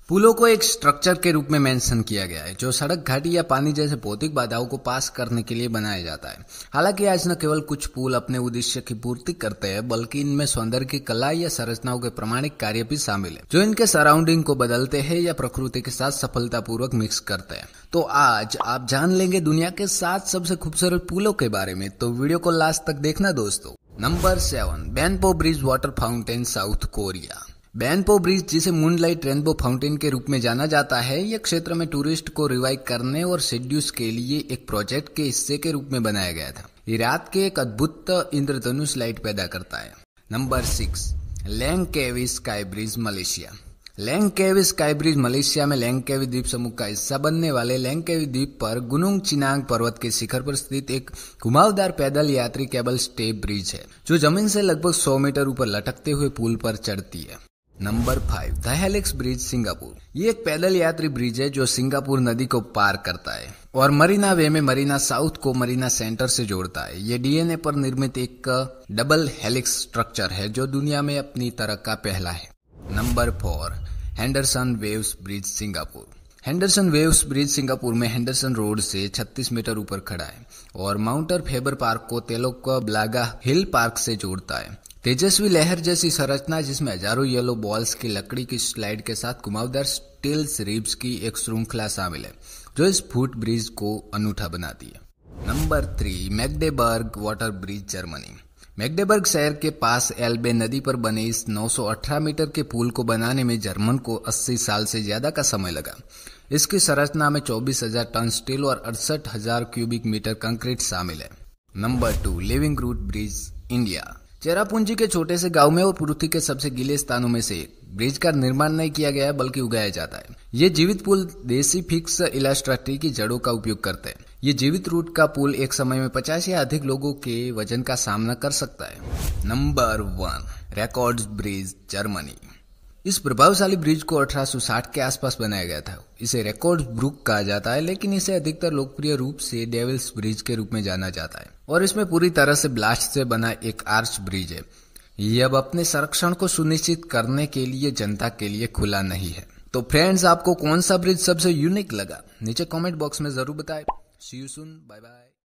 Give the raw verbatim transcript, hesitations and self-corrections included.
पुलों को एक स्ट्रक्चर के रूप में मेंशन किया गया है जो सड़क, घाटी या पानी जैसे भौतिक बाधाओं को पास करने के लिए बनाया जाता है। हालांकि आज न केवल कुछ पुल अपने उद्देश्य की पूर्ति करते हैं, बल्कि इनमें सौंदर्य की कला या संरचनाओं के प्रमाणिक कार्य भी शामिल है जो इनके सराउंडिंग को बदलते हैं या प्रकृति के साथ सफलतापूर्वक मिक्स करते हैं। तो आज आप जान लेंगे दुनिया के सात सबसे खूबसूरत पुलों के बारे में, तो वीडियो को लास्ट तक देखना दोस्तों। Number seven, Banpo bridge water fountain, South Korea. Banpo bridge, जिसे मूनलाइट रेनबो फाउंटेन के रूप में जाना जाता है, यह क्षेत्र में टूरिस्ट को रिवाइव करने और सेड्यूस के लिए एक प्रोजेक्ट के हिस्से के रूप में बनाया गया था। ये रात के एक अद्भुत इंद्रधनुष लाइट पैदा करता है। Number six, Langkawi sky bridge, Malaysia. Langkawi sky bridge Malaysia में लैंगकावी द्वीप समूह का हिस्सा बनने वाले लैंगकावी द्वीप पर गुनुंग चिनांग पर्वत के शिखर पर स्थित एक घुमावदार पैदल यात्री केबल स्टे ब्रिज है जो जमीन से लगभग सौ मीटर ऊपर लटकते हुए पुल पर चढ़ती है। Number five, the helix bridge, Singapore. ये एक पैदल यात्री ब्रिज है जो सिंगापुर नदी को पार करता है और मरीना वे में मरीना साउथ को मरीना सेंटर से जोड़ता है। ये डीएनए पर निर्मित एक डबल हेलिक्स स्ट्रक्चर है जो दुनिया में अपनी तरह का पहला है। Number four, Henderson waves bridge, Singapore. Henderson waves bridge Singapore में हेंडरसन रोड से छत्तीस मीटर ऊपर खड़ा है और माउंटर फेबर पार्क को तेलोक ब्लागा हिल पार्क से जोड़ता है। तेजस्वी लहर जैसी संरचना जिसमें हजारों येलो बॉल्स की लकड़ी की स्लाइड के साथ घुमावदार स्टील रिब्स की एक श्रृंखला शामिल है जो इस फुट ब्रिज को अनूठा बनाती है। Number three, Magdeburg water bridge, Germany. Magdeburg शहर के पास एल्बे नदी पर बने इस नौ सौ अठारह मीटर के पुल को बनाने में जर्मन को अस्सी साल से ज्यादा का समय लगा। इसकी संरचना में चौबीस हजार टन स्टील और अड़सठ हजार क्यूबिक मीटर कंक्रीट शामिल है। Number two, living root bridge, India. Cherrapunji के छोटे से गांव में और पृथ्वी के सबसे गीले स्थानों में से ब्रिज का निर्माण नहीं किया गया है बल्कि उगाया जाता है। ये जीवित पुल देसी फिक्स इलास्ट्राटी की जड़ों का उपयोग करते हैं। ये जीवित रूट का पुल एक समय में पचास या अधिक लोगों के वजन का सामना कर सकता है। Number one, Rakotz bridge, Germany. इस प्रभावशाली ब्रिज को अठारह सौ साठ के आसपास बनाया गया था। इसे रैकोट्ज ब्रुक कहा जाता है, लेकिन इसे अधिकतर लोकप्रिय रूप से डेविल्स ब्रिज के रूप में जाना जाता है और इसमें पूरी तरह से ब्लास्ट से बना एक आर्च ब्रिज है। यह अब अपने संरक्षण को सुनिश्चित करने के लिए जनता के लिए खुला नहीं है। तो फ्रेंड्स, आपको कौन सा ब्रिज सबसे यूनिक लगा नीचे कमेंट बॉक्स में जरूर बताएं। See you soon, bye bye.